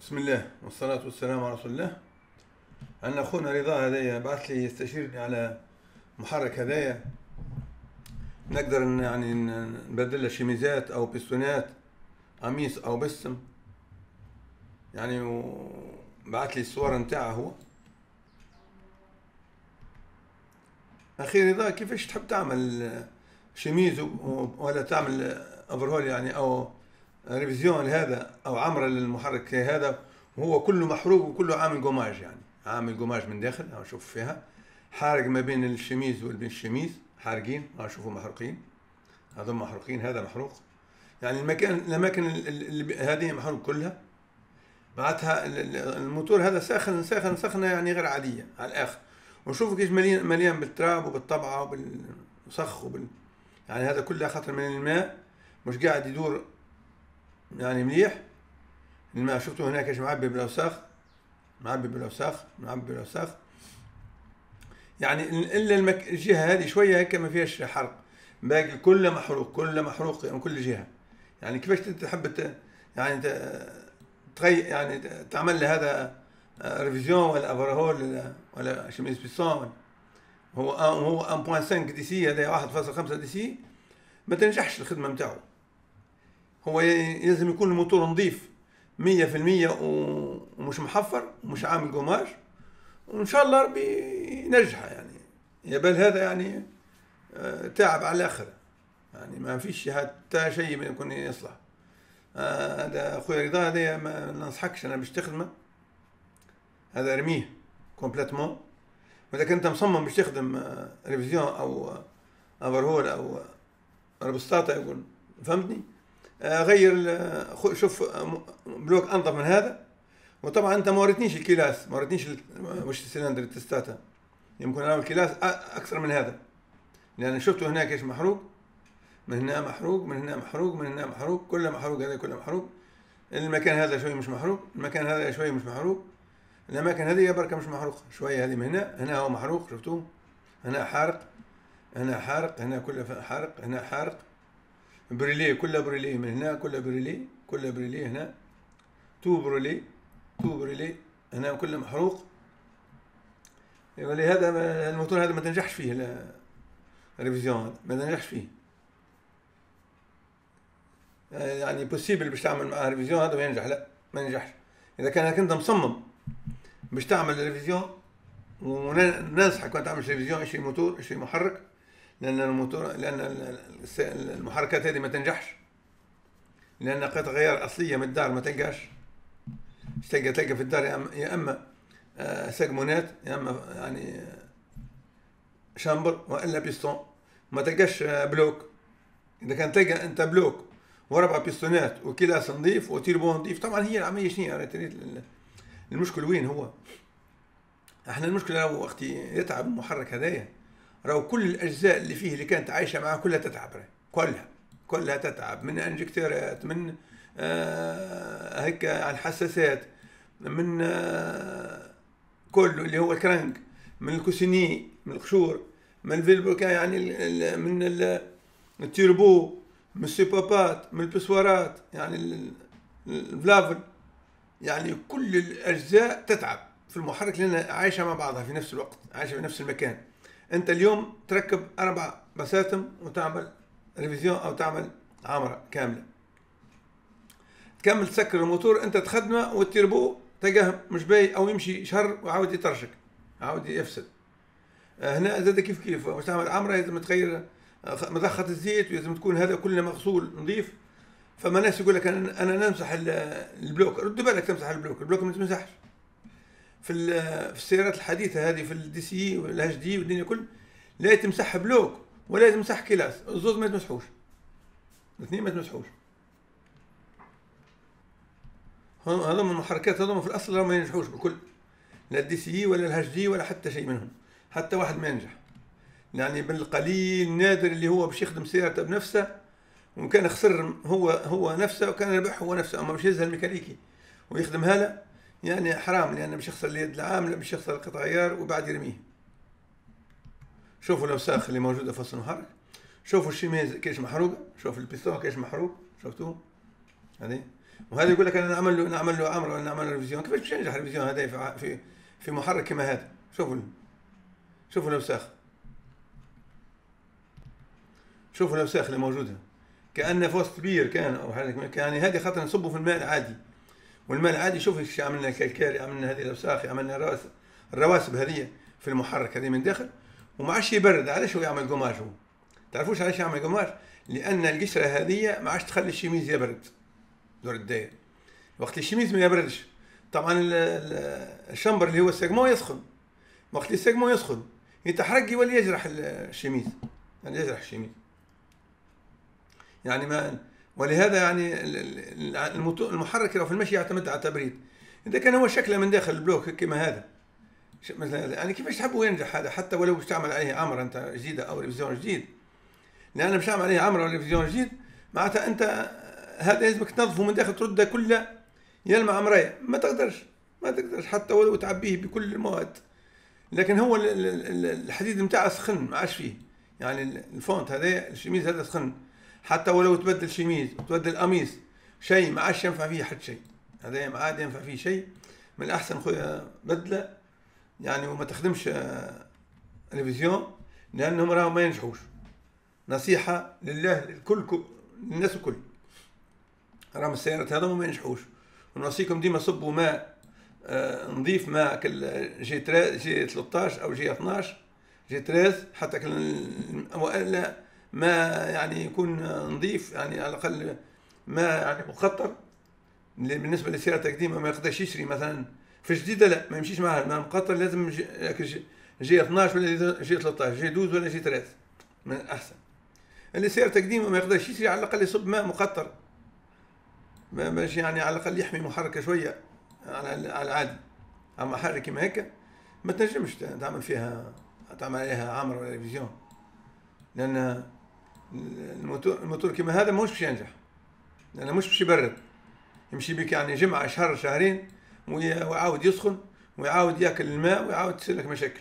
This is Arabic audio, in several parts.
بسم الله والصلاة والسلام على رسول الله. عندنا أخونا رضا هدايا بعث لي يستشيرني على محرك هدايا نقدر يعني نبدل له شيميزات أو بستونات قميص أو بسم يعني، وبعث لي الصور نتاعه هو. أخي رضا، كيفاش تحب تعمل شيميز ولا تعمل أوفرهول يعني أو ريفيزيون لهذا أو عمرة للمحرك هذا، وهو كله محروق وكله عامل قماش، يعني عامل قماش من داخل أشوف فيها حارق ما بين الشميز وبين الشميز، حارقين أشوفوا محروقين، هذول محروقين، هذا محروق، يعني الأماكن هذه محروق كلها. معناتها الموتور هذا سخنة يعني غير عادية على الآخر، ونشوفوا كيف مليان بالتراب وبالطبعة وبالصخ يعني هذا كله خاطر من الماء مش قاعد يدور يعني مليح. الماء شفتوا هناك ايش معبي بالاوساخ، معبي بالاوساخ يعني، الا الجهه هذه شويه هيك ما فيهاش حرق، باقي كله محروق من كل جهه. يعني كيفاش تحب يعني يعني تعمل لي هذا ريفيزيون ولا افرهول ولا شميز بيسون، هو 1.5 دي سي، هذا 1.5 دي سي، ما تنجحش الخدمه نتاعو. هو لازم يكون الموتور نظيف 100% ومش محفر ومش عامل قماش، وان شاء الله ربي ينجحه يعني. يا بل هذا يعني تعب على الاخر، يعني ما فيش حتى شيء يكون يصلح. هذا اخويا رضا، هذا ما ننصحكش انا باش تخدمه، هذا ارميه كومبليتمون. واذا كنت مصمم باش تخدم ريفيزيون او افرهول او ربسطاطه يقول، فهمتني، غير شوف بلوك انظف من هذا. وطبعا انت ما وريتنيش الكلاس، ما وريتنيش وش السلندر التستاتا، يمكن انا الكلاس اكثر من هذا، لان شفته هناك ايش محروق، من هنا محروق، من هنا محروق، من هنا محروق، كله محروق، هذا كله محروق. المكان هذا شوي مش محروق، المكان هذا شوي مش محروق، الاماكن هذه بركه مش محروقه شويه، هذه من هنا هو محروق، شفتوه هنا حارق، هنا حارق، هنا كله حارق، هنا حارق، بريليه كله بريليه، من هنا كله بريليه، كله بريليه، هنا تو بريليه هنا كله محروق. ولهذا الموتور هذا ما تنجحش فيه الريفيزيون، ما تنجحش فيه، يعني بوسيبل باش تعمل معاه ريفيزيون هذا وينجح، لا ما ينجحش. اذا كانك انت مصمم باش تعمل ريفيزيون، وننصحك وانت تعمل ريفيزيون اشي موتور اشي محرك، لان المحركات هذه ما تنجحش، لان قطع غيار اصليه من الدار ما تلقاش. تلقى في الدار يا اما سجمونات، يا اما يعني شامبر، والا بيستون، ما تلقاش بلوك. اذا كان تلقى انت بلوك وربع بيستونات وكلاس نظيف وتيربو نظيف، طبعا هي العمليه شنو المشكل وين هو؟ احنا المشكله وقت يتعب المحرك هذايا، راهو كل الاجزاء اللي فيه اللي كانت عايشه معاه كلها تتعب، كلها تتعب، من انجكتورات، من هيك على الحساسات، من كله اللي هو الكرنك، من الكوسيني، من القشور، من الفيلبروكان، يعني من التيربو، من السوبابات، من البسوارات، يعني الفلافل، يعني كل الاجزاء تتعب في المحرك لانها عايشه مع بعضها في نفس الوقت، عايشه في نفس المكان. انت اليوم تركب 4 بساتم وتعمل ريفيزيون او تعمل عمره كامله، تكمل تسكر الموتور انت تخدمه، والتيربو تلقاه مش باي او يمشي شهر وعاود يطرشك، عاود يفسد. هنا زاد كيف باش تعمل عمره لازم تغير مضخه الزيت، ولازم تكون هذا كله مغسول نظيف. فما ناس يقول لك انا نمسح البلوك، رد بالك تمسح البلوك ما تمسحش. في السيارات الحديثه هذه، في الدي سي والاتش دي والدنيا كل، لا تمسح بلوك ولا تمسح كلاس، الزوز ما يتمسحوش، الاثنين ما يتمسحوش. هذوما المحركات هذوما في الاصل ما ينجحوش بكل، لا الدي سي ولا الاتش دي ولا حتى شيء منهم، حتى واحد ما ينجح. يعني بالقليل نادر اللي هو باش يخدم سيارته بنفسه، وكان خسر هو نفسه، وكان ربح هو نفسه، اما باش يهزها الميكانيكي ويخدمها له يعني حرام، لان باش يخسر اليد العامله، باش يخسر القطع غيار وبعد يرميه. شوفوا الاوساخ اللي موجوده في وسط المحرك، شوفوا الشيميز كيش محروقه، شوفوا البيستون كيش محروق، شفتوه هذه وهذا يقول لك انا نعمل له عمره ولا نعمل له ريفيزيون. كيفاش باش ينجح الريفيزيون هذا في محرك كما هذا؟ شوفوا الاوساخ، شوفوا الاوساخ اللي موجوده، كأن في وسط بير كان او حاجه. يعني هذه خاطر نصبوا في الماء العادي، والماء العادي شوف ايش عملنا، كالكاري عملنا، هذه الاوساخ عملنا، الرواسب هذه في المحرك هذه من داخل، وما عادش يبرد. علاش هو يعمل قماش؟ هو تعرفوش علاش يعمل قماش؟ لان القشره هذه ما عادش تخلي الشميز يبرد دور الداير. وقت الشميز ما يبردش، طبعا الشمبر اللي هو السيجمون يسخن، وقت السيجمون يسخن يتحرق يولي يجرح الشميز، يعني يجرح الشميز. يعني ما، ولهذا يعني المحرك لو في المشي يعتمد على التبريد. اذا كان هو شكله من داخل البلوك كما هذا مثلا، يعني كيفاش تحبوا ينجح هذا؟ حتى ولو باش تعمل عليه عمره انت جديده او ريفيزيون جديد، لان باش تعمل عليه عمره ولا ريفيزيون جديد معناتها انت هذا لازمك تنظفه من داخل، ترده كله يلمع مرايه. ما تقدرش حتى ولو تعبيه بكل المواد. لكن هو الحديد نتاعه سخن، ما عادش فيه، يعني الفونت هذا الشميز هذا سخن، حتى ولو تبدل شميز وتبدل قميص شيء ما عادش ينفع فيه حد شيء. هذا ما عاد ينفع فيه شيء. من الأحسن خويا بدله يعني، وما تخدمش ريفيزيون، لأنهم راهم ما ينجحوش. نصيحة لله الكل، للناس الكل، راهم السيارات هذوما ما ينجحوش. ونوصيكم ديما صبوا ماء نظيف، ماء جي 13 أو جي 12 جي 13 حتى وإلا ما يعني يكون نظيف، يعني على الأقل ما يعني مقطر. بالنسبة للسيارة القديمة ما يقدرش يشري مثلا في جديدة، لا ما يمشيش معها الماء مقطر، لازم جي 12 ولا جي 13 جي 12 ولا جي 13 من الأحسن. اللي سيارة قديمة ما يقدرش يشري، على الأقل يصب ماء مقطر باش يعني على الأقل يحمي محركة شوية على العادي. أما محرك كيما هيك ما تنجمش تعمل عليها عمر ولا ريفيزيون، لأن الموتور كيما هذا مش باش ينجح، لأنه مش باش يبرد، يمشي بك يعني جمعة شهر شهرين ويعاود يسخن ويعاود ياكل الماء ويعاود تصير لك مشاكل.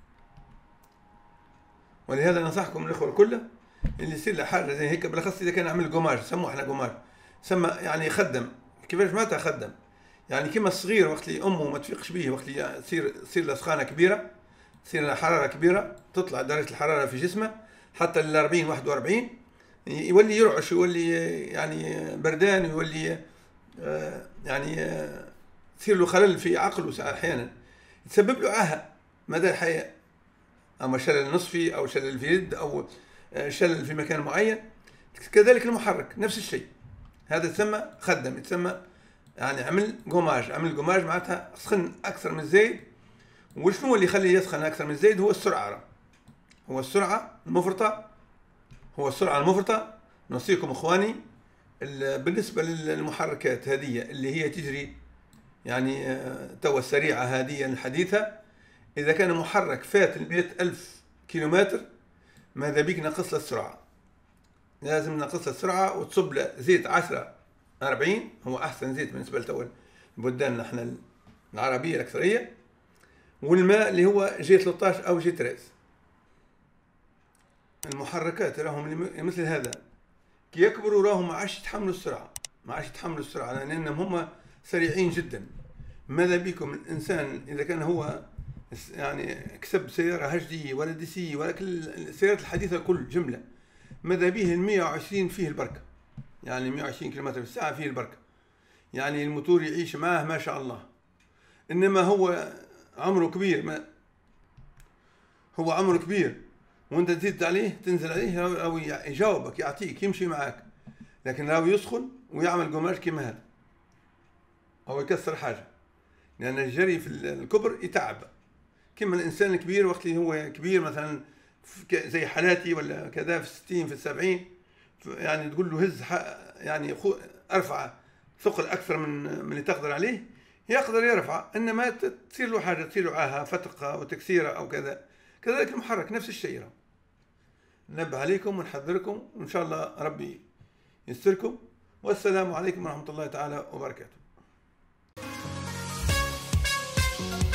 ولهذا ننصحكم الأخوة الكل اللي يصير له حاجة زي هيك، بالأخص إذا كان عمل قماش، سموه احنا قماش، سمى يعني يخدم. كيفاش معناتها خدم؟ يعني كيما الصغير وقت اللي أمه ما تفيقش به، وقت اللي تصير له سخانة كبيرة، تصير له حرارة كبيرة، تطلع درجة الحرارة في جسمه حتى ال 40 41، يولي يرعش، يولي يعني بردان، يولي يعني تصير له خلل في عقله أحيانا، تسبب له عاهة مدى الحياة، أما شلل نصفي أو شلل في يد أو شلل في مكان معين. كذلك المحرك نفس الشيء، هذا تسمى خدم، يتسمى يعني عمل قماش. عمل قماش معناتها سخن أكثر من الزايد. وشنو اللي يخليه يسخن أكثر من الزايد؟ هو السرعة، هو السرعة المفرطة. نوصيكم إخواني بالنسبة للمحركات هذه اللي هي تجري يعني توا السريعة هذه الحديثة، إذا كان محرك فات 100,000 كيلومتر ماذا بيك نقص له السرعة، لازم نقص له السرعة وتصب له زيت 10-40، هو أحسن زيت بالنسبة لتوا بلداننا احنا العربية الأكثرية، والماء اللي هو جي 13 أو جي 13. المحركات راهم مثل هذا كي يكبروا راهم ما عادش يتحملوا السرعة، لأنهم هم سريعين جدا. ماذا بكم الإنسان إذا كان هو يعني كسب سيارة HD ولا DC ولا كل السيارات الحديثة كل جملة، ماذا به 120 فيه البركة، يعني 120 كم في الساعة فيه البركة، يعني الموتور يعيش معاه ما شاء الله. إنما هو عمره كبير وانت تزيد عليه تنزل عليه أو يجاوبك يعطيك يمشي معاك، لكن لو يسخن ويعمل قماش كما هذا أو يكسر حاجة، لأن الجري في الكبر يتعب. كما الإنسان الكبير وقت اللي هو كبير مثلا زي حالاتي ولا كذا في 60 في 70، يعني تقول له هز يعني ارفع ثقل أكثر من اللي تقدر عليه، يقدر يرفع. إنما تصير له حاجة، تصير له عاهة فتقة وتكسيرة أو كذا. كذلك المحرك نفس الشيء. ننبه عليكم ونحذركم، وإن شاء الله ربي يستركم. والسلام عليكم ورحمة الله تعالى وبركاته.